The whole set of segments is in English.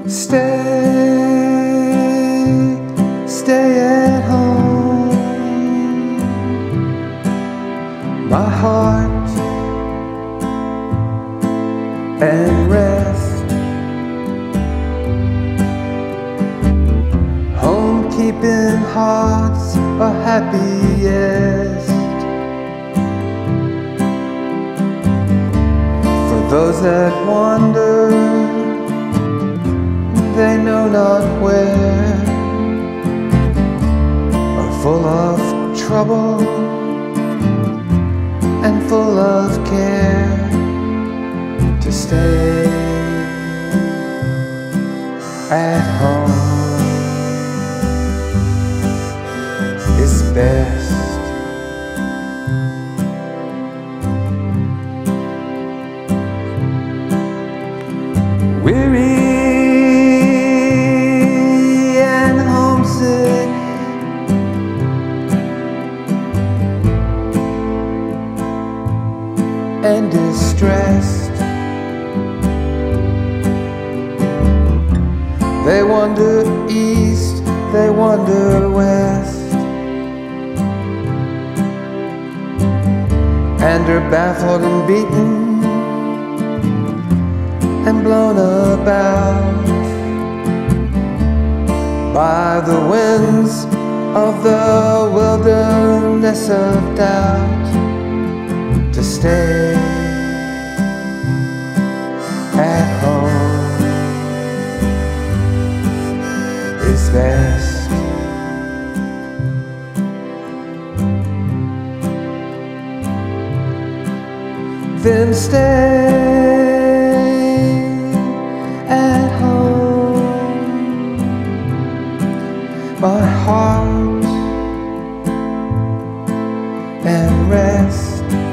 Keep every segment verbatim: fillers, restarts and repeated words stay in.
Stay, stay at home. My heart and rest. Home keeping hearts are happiest. For those that wander, they know not where, are full of trouble and full of care. To stay at home is best. Weary and homesick, and distressed, they wander east, they wander west, and are baffled and beaten and blown about by the winds of the wilderness of doubt. To stay at home is best. Then stay at home. My heart and rest.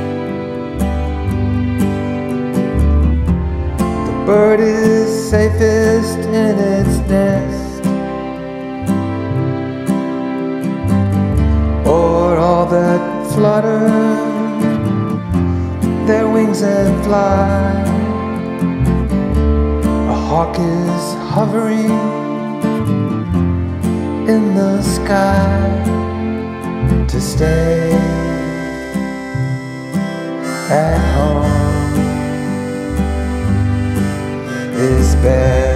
The bird is safest in its nest, o'er all that flutter their wings and fly. A hawk is hovering in the sky. To stay at home is best.